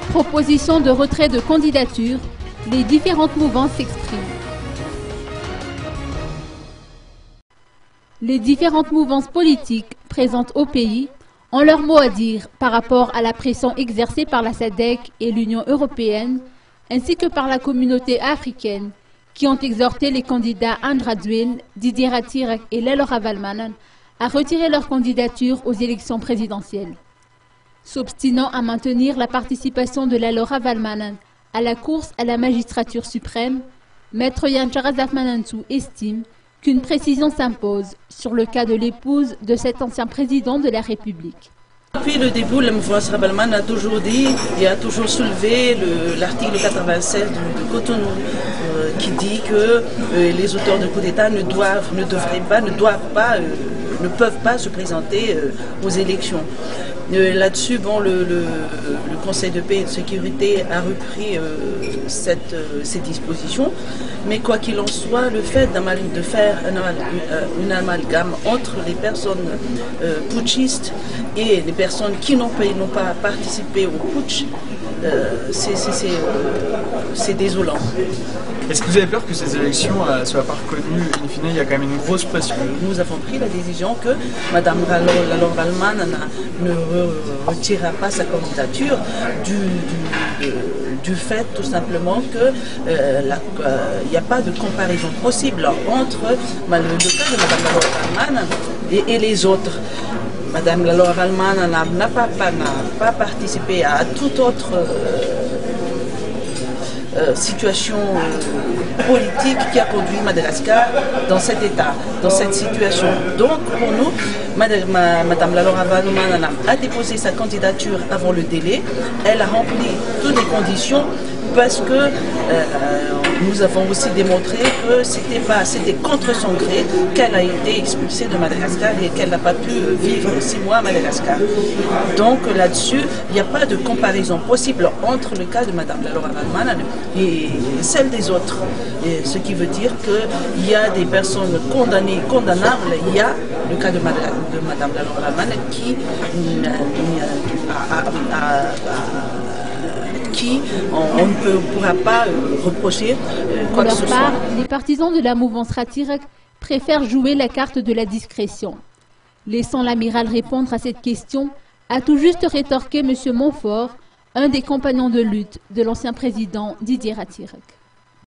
Proposition de retrait de candidature, les différentes mouvances s'expriment. Les différentes mouvances politiques présentes au pays ont leur mot à dire par rapport à la pression exercée par la SADC et l'Union européenne, ainsi que par la communauté africaine, qui ont exhorté les candidats Andra Dwil, Didier Rattirac et Lalo Ravalmanan à retirer leur candidature aux élections présidentielles. S'obstinant à maintenir la participation de Lalo Ravalmanan à la course à la magistrature suprême, Maître Yanchara Zafmanantou estime qu'une précision s'impose sur le cas de l'épouse de cet ancien président de la République. Depuis le début, le mouvement Ravalman a toujours dit et a toujours soulevé l'article 96 du Cotonou qui dit que les auteurs de coup d'État ne peuvent pas se présenter aux élections. Là-dessus, bon, le Conseil de paix et de sécurité a repris ces dispositions, mais quoi qu'il en soit, le fait de faire un amalgame entre les personnes putschistes et les personnes qui n'ont pas participé au putsch, c'est désolant. Est-ce que vous avez peur que ces élections ne soient pas reconnues? In fine, il y a quand même une grosse pression. Nous avons pris la décision que Mme Lalo Ravalmanan ne retirera pas sa candidature du fait tout simplement qu'il n'y a pas de comparaison possible entre le cas de Mme Lalo Ravalmanan et les autres. Mme Lalo Ravalmanan n'a pas participé à toute autre situation politique qui a conduit Madagascar dans cet état, dans cette situation. Donc pour nous, Mme Lalo Ravalmanan a déposé sa candidature avant le délai. Elle a rempli toutes les conditions parce que nous avons aussi démontré que c'était contre son gré qu'elle a été expulsée de Madagascar et qu'elle n'a pas pu vivre 6 mois à Madagascar. Donc là-dessus, il n'y a pas de comparaison possible entre le cas de Mme Lalo Ravalmanan et celle des autres. Et ce qui veut dire qu'il y a des personnes condamnables. Il y a le cas de Mme Lalo Ravalmanan qui on ne pourra pas reprocher quoi que ce soit. Pour leur part, les partisans de la mouvance Rattirac préfèrent jouer la carte de la discrétion. Laissant l'amiral répondre à cette question, a tout juste rétorqué M. Montfort, un des compagnons de lutte de l'ancien président Didier Rattirac.